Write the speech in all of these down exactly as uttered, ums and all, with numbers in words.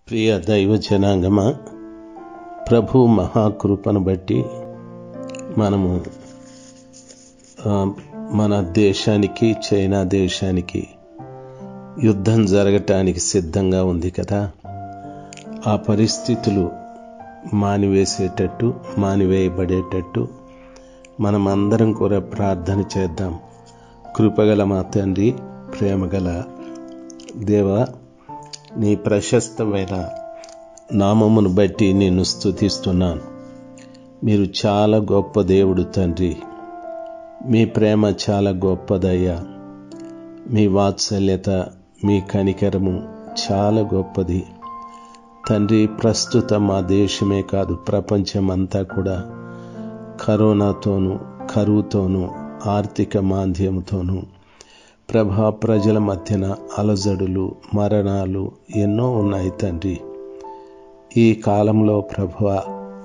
ప్రియ దైవ జనాంగమా, ప్రభు మహాకృపను బట్టి మనము మన దేశానికి చైనా దేశానికి యుద్ధం జరగటానికి సిద్ధంగా ఉంది కదా. ఆ పరిస్థితులు మానివేసేటట్టు మానివేయబడేటట్టు మనమందరం కూడా ప్రార్థన చేద్దాం. కృపగల మా తండ్రి, ప్రేమగల దేవా, నీ ప్రశస్తమైన నామమును బట్టి నేను స్తుతిస్తున్నాను. మీరు చాలా గొప్ప దేవుడు తండ్రి. మీ ప్రేమ చాలా గొప్పదయ్యా. మీ వాత్సల్యత, మీ కనికరము చాలా గొప్పది తండ్రి. ప్రస్తుతం మా దేశమే కాదు, ప్రపంచమంతా కూడా కరోనాతోనూ కరువుతోనూ ఆర్థిక మాంద్యముతోనూ ప్రభా ప్రజల మధ్యన అలజడులు, మరణాలు ఎన్నో ఉన్నాయి తండ్రి. ఈ కాలంలో ప్రభువా,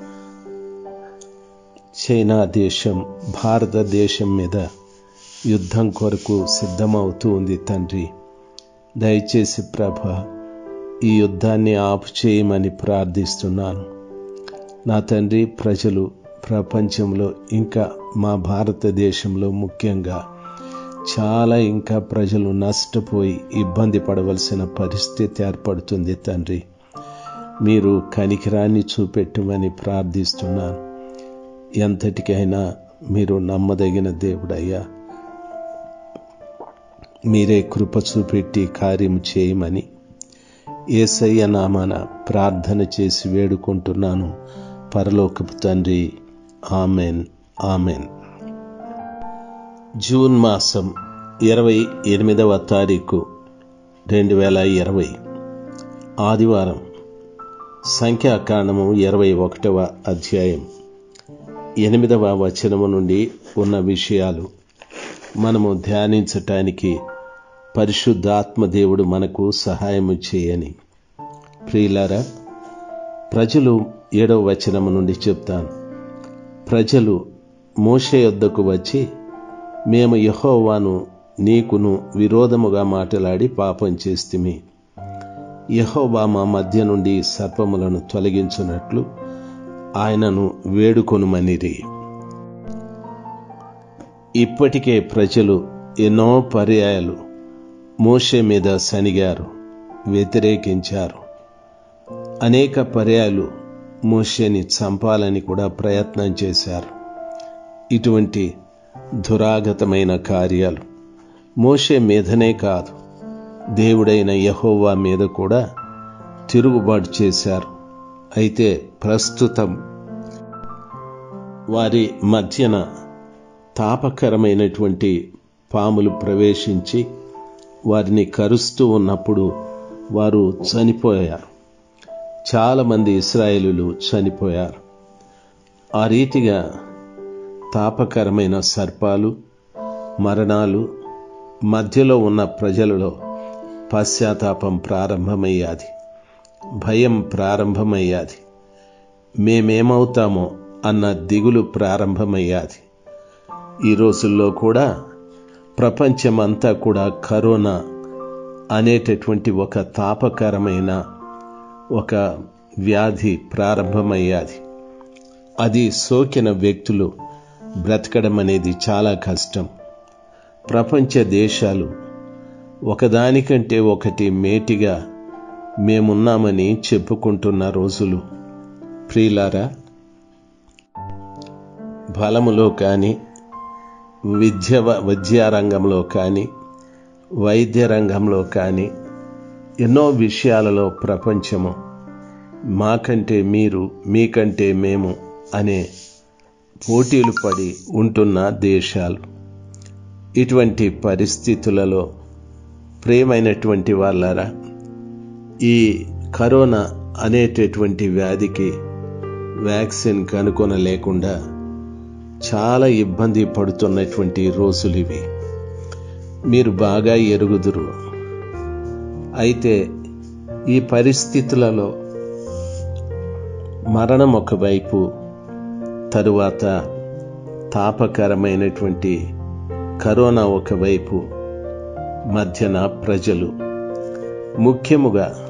చైనా దేశం భారతదేశం మీద యుద్ధం కొరకు సిద్ధమవుతూ ఉంది తండ్రి. దయచేసి ప్రభా, ఈ యుద్ధాన్ని ఆపు చేయమని ప్రార్థిస్తున్నాను నా తండ్రి. ప్రజలు ప్రపంచంలో, ఇంకా మా భారతదేశంలో ముఖ్యంగా చాలా ఇంకా ప్రజలు నష్టపోయి ఇబ్బంది పడవలసిన పరిస్థితి ఏర్పడుతుంది తండ్రి. మీరు కనికరాన్ని చూపెట్టమని ప్రార్థిస్తున్నాను. ఎంతటికైనా మీరు నమ్మదగిన దేవుడయ్యా. మీరే కృప చూపెట్టి కార్యం చేయమని యేసయ్య నామాన ప్రార్థన చేసి వేడుకుంటున్నాను పరలోకపు తండ్రి. Amen, amen. జూన్ మాసం ఇరవై ఎనిమిదవ తారీఖు రెండు వేల ఇరవై ఆదివారం. సంఖ్యాకాండము ఇరవై ఒకటవ అధ్యాయం ఎనిమిదవ వచనము నుండి ఉన్న విషయాలు మనము ధ్యానించటానికి పరిశుద్ధాత్మ దేవుడు మనకు సహాయము చేయని. ప్రియులారా, ప్రజలు ఏడవ వచనము నుండి చెప్తాను. ప్రజలు మోషే యొద్దకు వచ్చి, మేము యెహోవాను నీకును విరోధముగా మాట్లాడి పాపం చేస్తిమి. యెహోవా మా మధ్య నుండి సర్పములను తొలగించున్నట్లు ఆయనను వేడుకొనుమనిరి. ఇప్పటికే ప్రజలు ఎన్నో పర్యాయాలు మోషే మీద సనిగారు, వ్యతిరేకించారు. అనేక పర్యాయాలు మోషేని చంపాలని కూడా ప్రయత్నం చేశారు. ఇటువంటి దురాగతమైన కార్యాలు మోషే మీదనే కాదు, దేవుడైన యెహోవా మీద కూడా తిరుగుబాటు చేశారు. అయితే ప్రస్తుతం వారి మధ్యన తాపకరమైనటువంటి పాములు ప్రవేశించి వారిని కరుస్తూ ఉన్నప్పుడు వారు చనిపోయారు. చాలామంది ఇశ్రాయేలీయులు చనిపోయారు. ఆ రీతిగా తాపకరమైన సర్పాలు, మరణాలు మధ్యలో ఉన్న ప్రజలలో పశ్చాత్తాపం ప్రారంభమయ్యాది, భయం ప్రారంభమయ్యాది, మేమేమవుతామో అన్న దిగులు ప్రారంభమయ్యాది. ఈ రోజుల్లో కూడా ప్రపంచమంతా కూడా కరోనా అనేటటువంటి ఒక తాపకరమైన ఒక వ్యాధి ప్రారంభమయ్యాది. అది సోకిన వ్యక్తులు బ్రతకడం అనేది చాలా కష్టం. ప్రపంచ దేశాలు ఒకదానికంటే ఒకటి మేటిగా మేమున్నామని చెప్పుకుంటున్న రోజులు. ప్రియులారా, బలములో కానీ, విద్య విద్యారంగంలో కానీ, వైద్య రంగంలో కానీ ఎన్నో విషయాలలో ప్రపంచము మాకంటే మీరు, మీకంటే మేము అనే పోటీలు పడి ఉంటున్న దేశాలు. ఇటువంటి పరిస్థితులలో ప్రియమైనటువంటి వాళ్ళారా, ఈ కరోనా అనేటటువంటి వ్యాధికి వ్యాక్సిన్ కనుగొనలేకుండా చాలా ఇబ్బంది పడుతున్నటువంటి రోజులు ఇవి. మీరు బాగా ఎరుగుదురు. అయితే ఈ పరిస్థితులలో మరణం ఒకవైపు, తరువాత తాపకరమైనటువంటి కరోనా ఒకవైపు, మధ్యన ప్రజలు, ముఖ్యముగా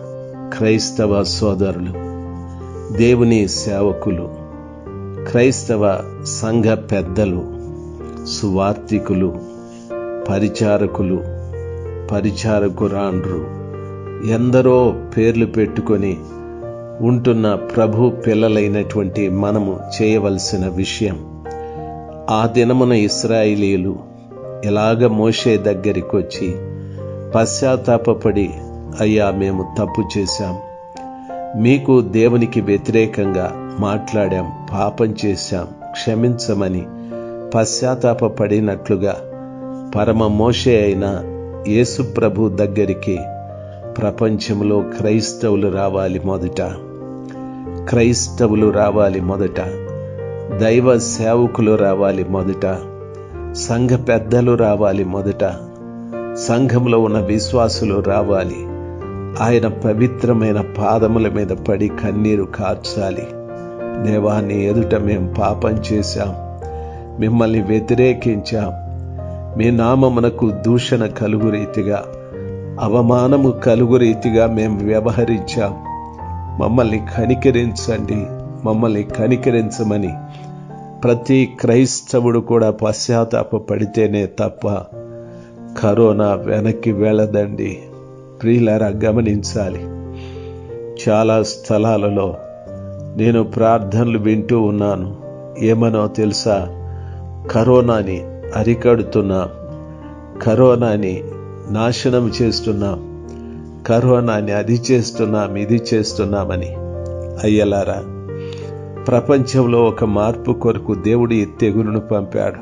క్రైస్తవ సోదరులు, దేవుని సేవకులు, క్రైస్తవ సంఘ పెద్దలు, సువార్తికులు, పరిచారకులు, పరిచారకురాండ్రు ఎందరో పేర్లు పెట్టుకొని ఉంటున్న ప్రభు పిల్లలైనటువంటి మనము చేయవలసిన విషయం, ఆ దినమున ఇశ్రాయేలీయులు ఎలాగ మోషే దగ్గరికి వచ్చి పశ్చాత్తాపపడి, అయ్యా మేము తప్పు చేశాం, మీకు దేవునికి వ్యతిరేకంగా మాట్లాడాం, పాపం చేశాం, క్షమించమని పశ్చాత్తాపపడినట్లుగా పరమ మోషే అయిన యేసు ప్రభు దగ్గరికి ప్రపంచంలో క్రైస్తవులు రావాలి. మొదట క్రైస్తవులు రావాలి మొదట దైవ సేవకులు రావాలి మొదట సంఘ పెద్దలు రావాలి మొదట సంఘంలో ఉన్న విశ్వాసులు రావాలి. ఆయన పవిత్రమైన పాదముల మీద పడి కన్నీరు కార్చాలి. దేవాన్ని ఎదుట మేము పాపం చేశాం, మిమ్మల్ని వ్యతిరేకించాం, మీ నామమునకు దూషణ కలుగు రీతిగా, అవమానము కలుగు రీతిగా మేము వ్యవహరించాం, మమ్మల్ని కనికరించండి, మమ్మల్ని కనికరించమని ప్రతి క్రైస్తవుడు కూడా పశ్చాత్తాప పడితేనే తప్ప కరోనా వెనక్కి వెళ్ళదండి. ప్రియులారా, గమనించాలి. చాలా స్థలాలలో నేను ప్రార్థనలు వింటూ ఉన్నాను. ఏమనో తెలుసా? కరోనాని అరికడుతున్నాం, కరోనాని నాశనం చేస్తున్నాం, కరోనాని అది చేస్తున్నాం, ఇది చేస్తున్నామని. అయ్యలారా, ప్రపంచంలో ఒక మార్పు కొరకు దేవుడు ఈ తెగులును పంపాడు.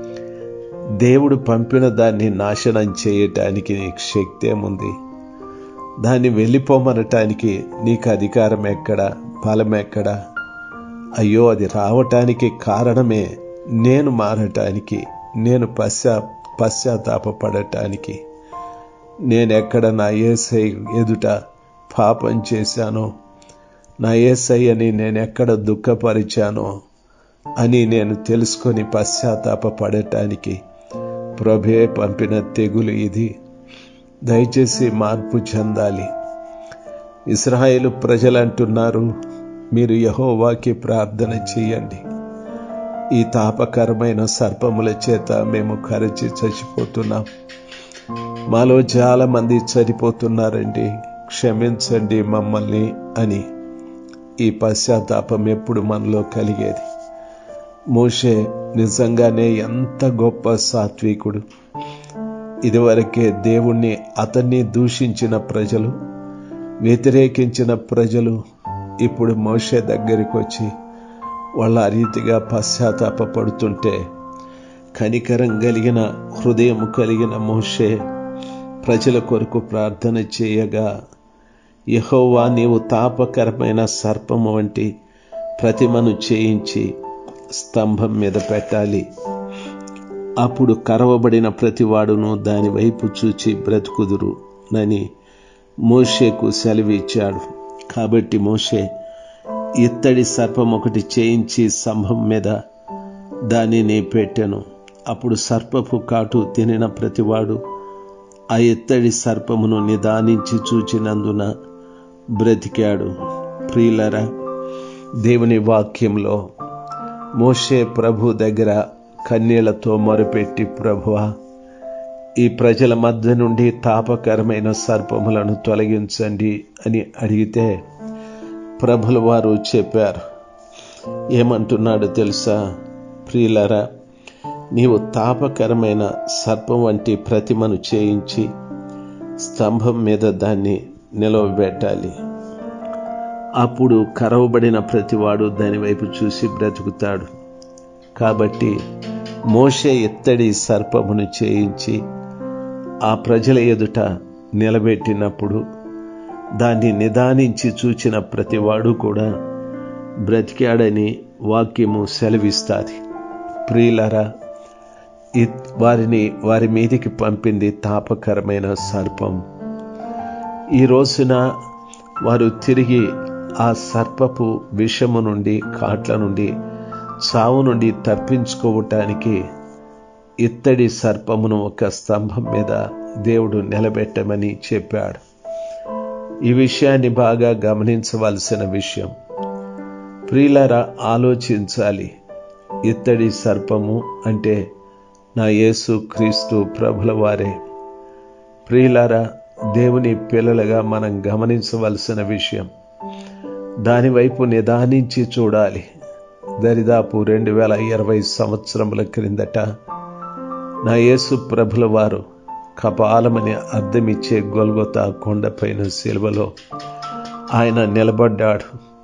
దేవుడు పంపిన దాన్ని నాశనం చేయటానికి నీకు శక్తి ఏముంది? దాన్ని వెళ్ళిపోమనటానికి నీకు అధికారం ఎక్కడా, బలం ఎక్కడా? అయ్యో, అది రావటానికి కారణమే నేను మారటానికి, నేను పశ్చా పశ్చాత్తాపపడటానికి. నేనెక్కడ నా యేసయ్య ఎదుట పాపం చేశానో, నా యేసయ్యని నేనెక్కడ దుఃఖపరిచానో అని నేను తెలుసుకొని పశ్చాత్తాపపడటానికి ప్రభువే పంపిన తెగులు ఇది. దయచేసి మార్పు చెందాలి. ఇశ్రాయేలు ప్రజలు అంటున్నారు, మీరు యెహోవాకి ప్రార్థన చేయండి, ఈ తాపకరమైన సర్పముల చేత మేము కరచి చచ్చిపోతున్నాం, మాలో చాలా మంది చనిపోతున్నారండి, క్షమించండి మమ్మల్ని అని. ఈ పశ్చాత్తాపం ఎప్పుడు మనలో కలిగేది? మోషే నిజంగానే ఎంత గొప్ప సాత్వికుడు. ఇదివరకే దేవుణ్ణి, అతన్ని దూషించిన ప్రజలు, వ్యతిరేకించిన ప్రజలు ఇప్పుడు మోషే దగ్గరికి వచ్చి వాళ్ళ ఆ రీతిగా పశ్చాత్తాప పడుతుంటే, కనికరం కలిగిన హృదయం కలిగిన మోషే ప్రజల కొరకు ప్రార్థన చేయగా, యెహోవా నీవు తాపకరమైన సర్పము వంటి ప్రతిమను చేయించి స్తంభం మీద పెట్టాలి, అప్పుడు కరవబడిన ప్రతివాడును దాని వైపు చూచి బ్రతుకుదురు నని మోషేకు సెలవిచ్చాడు. కాబట్టి మోషే ఇత్తడి సర్పం ఒకటి చేయించి స్తంభం మీద దానిని పెట్టెను. అప్పుడు సర్పపు కాటు తినిన ప్రతివాడు ఆ ఇత్తడి సర్పమును నిదానించి చూచినందున బ్రతికాడు. ప్రియులరా, దేవుని వాక్యంలో మోషే ప్రభు దగ్గర కన్నీళ్లతో మొరపెట్టి, ప్రభువా, ఈ ప్రజల మధ్య నుండి తాపకరమైన సర్పములను తొలగించండి అని అడిగితే ప్రభుల వారు చెప్పారు. ఏమంటున్నాడు తెలుసా? ప్రియులరా, నీవు తాపకరమైన సర్పం వంటి ప్రతిమను చేయించి స్తంభం మీద దాన్ని నిలవబెట్టాలి, అప్పుడు కరవబడిన ప్రతివాడు దాని వైపు చూసి బ్రతుకుతాడు. కాబట్టి మోషే ఇత్తడి సర్పమును చేయించి ఆ ప్రజల ఎదుట నిలబెట్టినప్పుడు దాన్ని నిదానించి చూచిన ప్రతివాడు కూడా బ్రతికాడని వాక్యము సెలవిస్తాది. ప్రియులరా, వారిని వారి మీదికి పంపింది తాపకరమైన సర్పం. ఈ రోజున వారు తిరిగి ఆ సర్పపు విషము నుండి, కాట్ల నుండి, చావు నుండి తప్పించుకోవటానికి ఇత్తడి సర్పమును ఒక స్తంభం మీద దేవుడు నిలబెట్టమని చెప్పాడు. ఈ విషయాన్ని బాగా గమనించవలసిన విషయం. ప్రియులారా, ఆలోచించాలి. ఇత్తడి సర్పము అంటే నా యేసు క్రీస్తు ప్రభుల వారే. ప్రియులారా, దేవుని పిల్లలుగా మనం గమనించవలసిన విషయం, దానివైపు నిదానించి చూడాలి. దరిదాపు రెండు వేల ఇరవై సంవత్సరముల క్రిందట నా యేసు ప్రభుల వారు కపాలమని అర్థమిచ్చే గొల్గొతా కొండపైన శిలువలో ఆయన నిలబడ్డాడు.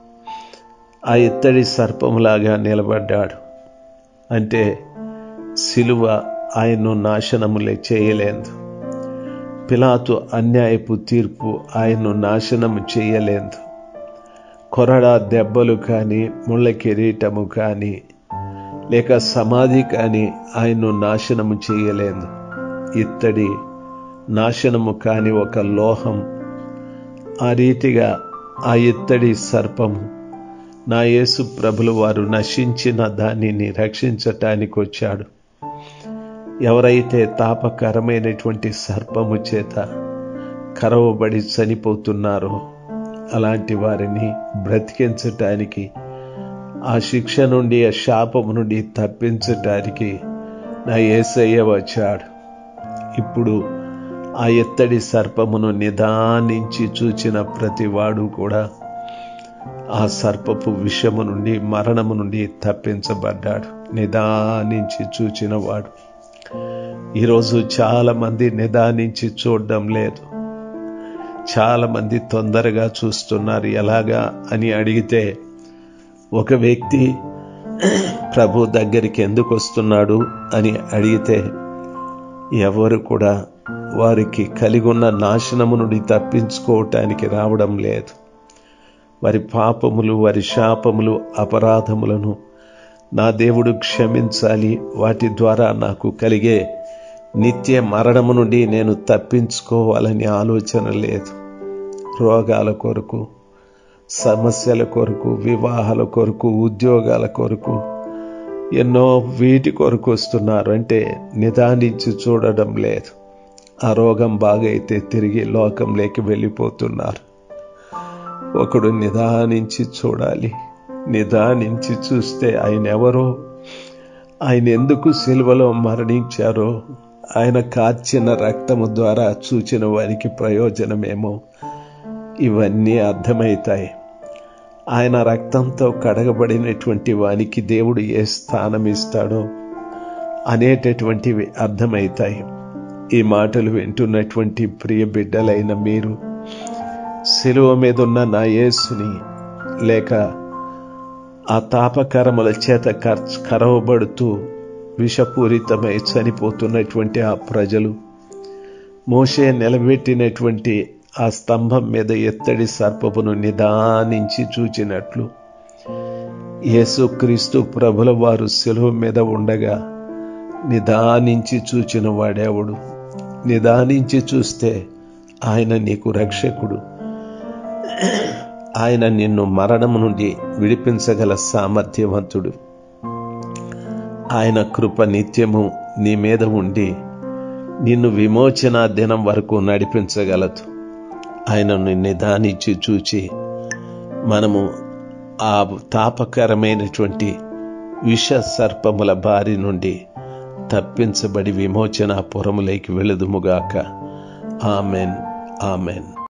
ఆ ఇత్తడి సర్పములాగా నిలబడ్డాడు. అంటే శిలువ ఆయన్ను నాశనములే చేయలేదు. పిలాతు అన్యాయపు తీర్పు ఆయన్ను నాశనము చేయలేదు. కొరడా దెబ్బలు కానీ, ముళ్ళ కిరీటము కానీ, లేక సమాధి కానీ ఆయన్ను నాశనము చేయలేదు. ఇత్తడి నాశనము కాని ఒక లోహం. ఆ రీతిగా ఆ ఇత్తడి సర్పము నా యేసు ప్రభులు వారు నశించిన దానిని రక్షించటానికి వచ్చాడు. ఎవరైతే తాపకరమైనటువంటి సర్పము చేత కరవబడి చనిపోతున్నారో అలాంటి వారిని బ్రతికించటానికి, ఆ శిక్ష నుండి, ఆ శాపము నుండి తప్పించటానికి నా యేసయ్య వచ్చాడు. ఇప్పుడు ఆ ఇత్తడి సర్పమును నిదానించి చూచిన ప్రతివాడు కూడా ఆ సర్పపు విషము నుండి, మరణము నుండి తప్పించబడ్డాడు. నిదానించి చూచిన వాడు. ఈరోజు చాలా మంది నిదానించి చూడడం లేదు. చాలా మంది తొందరగా చూస్తున్నారు. ఎలాగా అని అడిగితే, ఒక వ్యక్తి ప్రభు దగ్గరికి ఎందుకు వస్తున్నాడు అని అడిగితే ఎవరు కూడా వారికి కలిగి ఉన్న నాశనము నుండి తప్పించుకోవటానికి రావడం లేదు. వారి పాపములు, వారి శాపములు, అపరాధములను నా దేవుడు క్షమించాలి, వాటి ద్వారా నాకు కలిగే నిత్య మరణము నుండి నేను తప్పించుకోవాలని ఆలోచన లేదు. రోగాల కొరకు, సమస్యల కొరకు, వివాహాల కొరకు, ఉద్యోగాల కొరకు, ఎన్నో వీటి కొరకు వస్తున్నారు. అంటే నిదానించి చూడడం లేదు. ఆ రోగం బాగైతే తిరిగి లోకంలోకి వెళ్ళిపోతున్నారు. ఒకడు నిదానించి చూడాలి. నిదానించి చూస్తే ఆయన ఎవరో, ఆయన ఎందుకు సిలువలో మరణించారో, ఆయన కార్చిన రక్తము ద్వారా చూచిన వారికి ప్రయోజనమేమో, ఇవన్నీ అర్థమవుతాయి. ఆయన రక్తంతో కడగబడినటువంటి వానికి దేవుడు ఏ స్థానం ఇస్తాడో అనేటటువంటివి అర్థమవుతాయి. ఈ మాటలు వింటున్నటువంటి ప్రియ బిడ్డలైన మీరు శిలువ మీద ఉన్న నా యేసుని, లేక ఆ తాపకరముల చేత కరవబడుతూ విషపూరితమై చనిపోతున్నటువంటి ఆ ప్రజలు, మోషే నిలబెట్టినటువంటి ఆ స్తంభం మీద ఎత్తడి సర్పమును నిదానించి చూచినట్లు యేసుక్రీస్తు ప్రభుల వారు శిలువ మీద ఉండగా నిదానించి చూచిన వాడేవుడు. నిదానించి చూస్తే ఆయన నీకు రక్షకుడు. ఆయన నిన్ను మరణము నుండి విడిపించగల సామర్థ్యవంతుడు. ఆయన కృప నిత్యము నీ మీద ఉండి నిన్ను విమోచన దినం వరకు నడిపించగలదు. ఆయనను నిదానించి చూచి మనము ఆ తాపకరమైనటువంటి విష సర్పముల బారి నుండి తప్పించబడి విమోచన పురములోకి వెళుదుముగాక. Amen, amen.